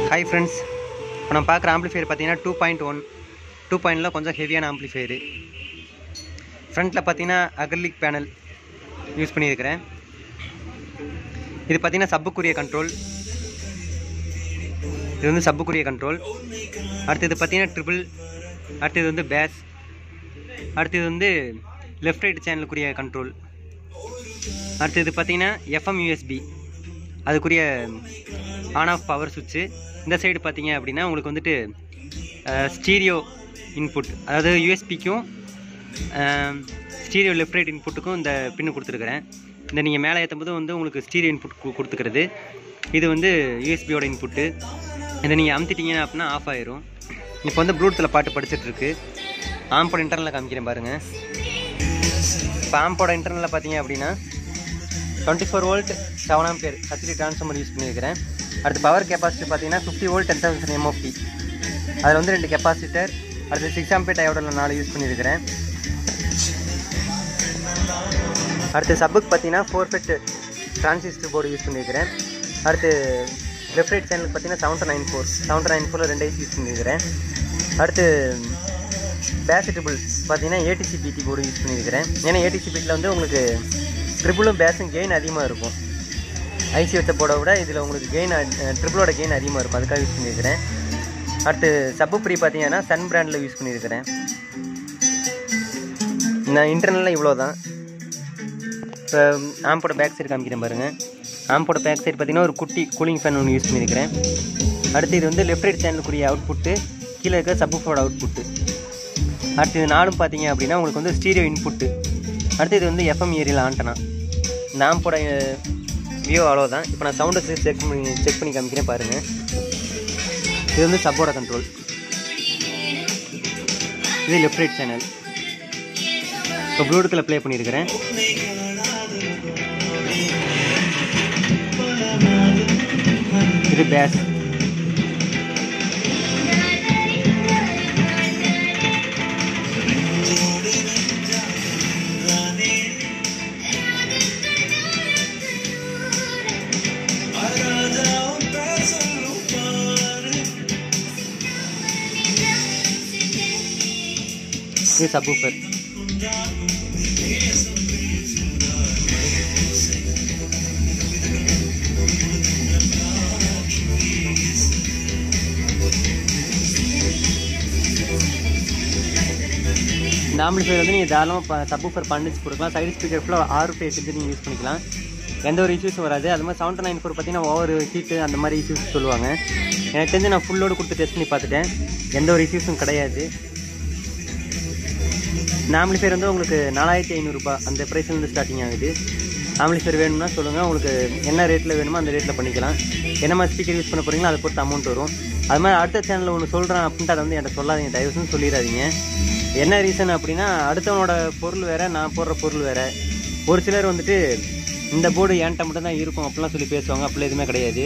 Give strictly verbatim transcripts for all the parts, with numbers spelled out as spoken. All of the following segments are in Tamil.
Hi friends, இப்போ நம்ம பார்க்குற ஆம்பிளிஃபையர் பார்த்தீங்கன்னா டூ பாயிண்ட் ஒன் டூ பாயிண்டில் கொஞ்சம் ஹெவியான ஆம்பிளிஃபையரு. ஃப்ரண்ட்டில் பார்த்தீங்கன்னா அக்ரிலிக் பேனல் யூஸ் பண்ணியிருக்கிறேன். இது பார்த்தீங்கன்னா சப்புக்குரிய கண்ட்ரோல். இது வந்து சப்புக்குரிய கண்ட்ரோல். அடுத்தது பார்த்தீங்கன்னா ட்ரிபிள். அடுத்தது வந்து பேஸ். அடுத்தது வந்து லெஃப்ட் ரைட் சேனலுக்குரிய கண்ட்ரோல். அடுத்தது பார்த்தீங்கன்னா எஃப்எம் யூஎஸ்பி அதுக்குரிய ஆன் ஆஃப் பவர் சுவிட்சு. இந்த சைடு பார்த்தீங்க அப்படின்னா உங்களுக்கு வந்துட்டு ஸ்டீரியோ இன்புட், அதாவது யூஎஸ்பிக்கும் ஸ்டீரியோ லெஃப்ட் ரைட் இன்புட்டுக்கும் இந்த பின்னு கொடுத்துருக்குறேன். இந்த நீங்கள் மேலே ஏற்றும் போது வந்து உங்களுக்கு ஸ்டீரியோ இன்புட் கொடுத்துக்கிறது. இது வந்து யூஎஸ்பியோட இன்புட்டு. இதை நீங்கள் அமுத்திட்டீங்கன்னா அப்படின்னா ஆஃப் ஆயிரும். இப்போ வந்து ப்ளூடூத்தில் பாட்டு படிச்சுட்ருக்கு. ஆம்போட இன்டர்னலில் காமிக்கிறேன் பாருங்கள். இப்போ ஆம்போட இன்டர்னலில் பார்த்தீங்க அப்படின்னா twenty four volt seven ampere ஹச்டி ட்ரான்ஸ்ஃபார்மர் யூஸ் பண்ணியிருக்கிறேன். அடுத்து பவர் கெப்பாசிட்டி பார்த்தீங்கன்னா fifty volt ten thousand MOP. அதில் வந்து ரெண்டு கெப்பாசிட்டர். அடுத்து சிக்ஸ் ஆம்பியர் டயோடில் நாலு யூஸ் பண்ணியிருக்கிறேன். அடுத்து சப்புக்கு பார்த்தீங்கன்னா four FET transistor board use பண்ணியிருக்கிறேன். அடுத்து லெஃப்ட் ரைட் சேனலுக்கு பார்த்தீங்கன்னா seven nine four seven nine ஃபோரில் ரெண்டு ஐசி யூஸ் பண்ணியிருக்கிறேன். அடுத்து பேசிட்டபிள் பார்த்தீங்கன்னா ஏடிசி பிடி போர்டு யூஸ் பண்ணியிருக்கிறேன். ஏன்னா ஏடிசி பிடியில் வந்து உங்களுக்கு ட்ரிபிளும் பேஸும் கெயின் அதிகமாக இருக்கும். ஐசி வச்ச போட விட இதில் உங்களுக்கு கெயின் ட்ரிபிளோட கெயின் அதிகமாக இருக்கும். அதுக்காக யூஸ் பண்ணியிருக்கிறேன். அடுத்து சப்பு ஃப்ரீ பார்த்தீங்கன்னா சன் பிராண்டில் யூஸ் பண்ணியிருக்கிறேன். நான் இன்டர்னலில் இவ்வளோ தான். இப்போ ஆம்போட பேக் சைடு காமிக்கிறேன் பாருங்கள். ஆம்போட பேக் சைடு பார்த்தீங்கன்னா ஒரு குட்டி கூலிங் ஃபேன் ஒன்று யூஸ் பண்ணியிருக்கிறேன். அடுத்து இது வந்து லெஃப்ட் ரைட் சேனலுக்குரிய அவுட்புட்டு, கீழே இருக்க சப்புஃபோட அவுட்புட்டு. அடுத்து இது நாலும் பார்த்தீங்க அப்படின்னா உங்களுக்கு வந்து ஸ்டீரியோ இன்புட்டு. அடுத்து இது வந்து எஃப்எம் ஏரியில் ஆண்டனா. இந்த ஆம்போட வியூ அவ்வளோதான். இப்போ நான் சவுண்டை செக் பண்ணி செக் பண்ணி காமிக்கிறேன் பாருங்கள். இது வந்து சப்போட கண்ட்ரோல். இது லெஃப்ட் ரைட் சேனல். இப்போ ப்ளூடூத்தில் ப்ளே பண்ணியிருக்கிறேன். இது பேஸ். இது சப்வூஃபர். இந்த ஆம்பிளிஃபையர் வந்து நீங்கள் தாராளமாக சப்வூஃபர் பண்ணிச்சு கொடுக்கலாம். சைடு ஸ்பீக்கர் ஃபுல்லாக ஆறு ஃபேஸ் எடுத்து நீங்கள் யூஸ் பண்ணிக்கலாம். எந்த ஒரு இஷ்யூஸும் வராது. அது மாதிரி செவன் நைன் ஃபோர் பார்த்தீங்கன்னா ஓவர் ஹீட்டு அந்த மாதிரி இஷ்யூஸ் சொல்லுவாங்க. எனக்கு தெரிஞ்சு நான் ஃபுல்லோடு கொடுத்து டெஸ்ட் பண்ணி பார்த்துட்டேன். எந்த ஒரு இஷ்யூஸும் கிடையாது. இந்த ஆம்பிளிஃபையர் வந்து உங்களுக்கு நாலாயிரத்தி ஐநூறுரூபா அந்த ப்ரைஸ்லேருந்து ஸ்டார்டிங் ஆகுது. ஆம்பிளிஃபையர் வேணும்னா சொல்லுங்கள். உங்களுக்கு என்ன ரேட்டில் வேணுமோ அந்த ரேட்டில் பண்ணிக்கலாம். என்ன மாதிரி ஸ்பீக்கர் யூஸ் பண்ண போகிறீங்களோ அதை பொறுத்து அமௌண்ட் வரும். அது மாதிரி அடுத்த சேனலில் ஒன்று சொல்கிறேன் அப்படின்ட்டு அதை வந்து என்கிட்ட சொல்லாதீங்க, தயவுசெய்து சொல்லிடாதீங்க. என்ன ரீசன் அப்படின்னா அடுத்தவனோட பொருள் வேறு, நான் போடுற பொருள் வேறு. ஒரு சிலர் வந்துட்டு இந்த போர்டு என்கிட்ட மட்டும் தான் இருக்கும் அப்படிலாம் சொல்லி பேசுவாங்க. அப்படிலாம் எதுவுமே கிடையாது.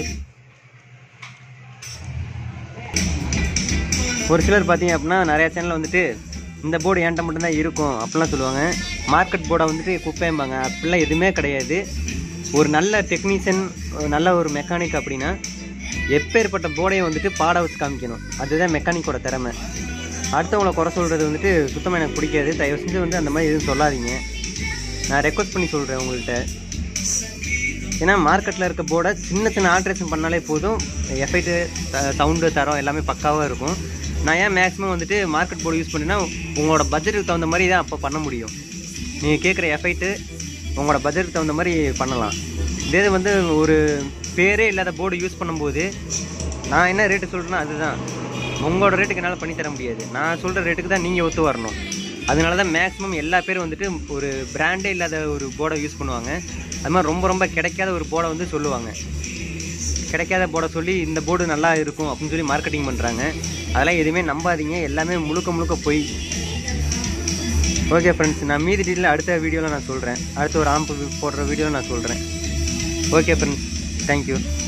ஒரு சிலர் பார்த்தீங்க அப்படின்னா நிறையா சேனலில் வந்துட்டு இந்த போர்டு என்கிட்ட மட்டும்தான் இருக்கும் அப்படிலாம் சொல்லுவாங்க. மார்க்கெட் போர்டை வந்துட்டு குப்பைம்பாங்க. அப்படிலாம் எதுவுமே கிடையாது. ஒரு நல்ல டெக்னீஷியன், நல்ல ஒரு மெக்கானிக் அப்படின்னா எப்பேற்பட்ட போர்டையும் வந்துட்டு பாட வச்சு காமிக்கணும். அதுதான் மெக்கானிக்கோட திறமை. அடுத்தவங்களை குறை சொல்கிறது வந்துட்டு சுத்தமாக எனக்கு பிடிக்காது. தயவு செஞ்சு வந்து அந்த மாதிரி எதுவும் சொல்லாதீங்க. நான் ரெக்வஸ்ட் பண்ணி சொல்கிறேன் உங்கள்கிட்ட. ஏன்னா மார்க்கெட்டில் இருக்க போர்டை சின்ன சின்ன ஆல்ட்ரேஷன் பண்ணாலே போதும், எஃபெக்ட்டு சவுண்டு தரம் எல்லாமே பக்காவாக இருக்கும். நான் ஏன் மேக்ஸிமம் வந்துட்டு மார்க்கெட் போர்டு யூஸ் பண்ணினா உங்களோட பட்ஜெட்டுக்கு தகுந்த மாதிரி தான் அப்போ பண்ண முடியும். நீங்கள் கேட்குற எஃபெக்ட்டு உங்களோட பட்ஜெட்டுக்கு தகுந்த மாதிரி பண்ணலாம். இதே வந்து ஒரு பேரே இல்லாத போர்டு யூஸ் பண்ணும்போது நான் என்ன ரேட்டு சொல்கிறேன்னா அதுதான் உங்களோட ரேட்டுக்கு என்னால் பண்ணித்தர முடியாது. நான் சொல்கிற ரேட்டுக்கு தான் நீங்கள் ஒத்து வரணும். அதனால தான் மேக்ஸிமம் எல்லா பேரும் வந்துட்டு ஒரு பிராண்டே இல்லாத ஒரு போர்டை யூஸ் பண்ணுவாங்க. அது மாதிரி ரொம்ப ரொம்ப கிடைக்காத ஒரு போர்டை வந்து சொல்லுவாங்க. கிடைக்காத போர்டை சொல்லி இந்த போர்டு நல்லா இருக்கும் அப்படின்னு சொல்லி மார்க்கெட்டிங் பண்ணுறாங்க. அதெல்லாம் எதுவுமே நம்பாதீங்க. எல்லாமே முழுக்க முழுக்க போய். ஓகே ஃப்ரெண்ட்ஸ், நான் மீதி டீட்டெயில் அடுத்த வீடியோவில் நான் சொல்கிறேன். அடுத்த ஒரு ஆம்பு போடுற வீடியோவில் நான் சொல்கிறேன். Okay friends, thank you.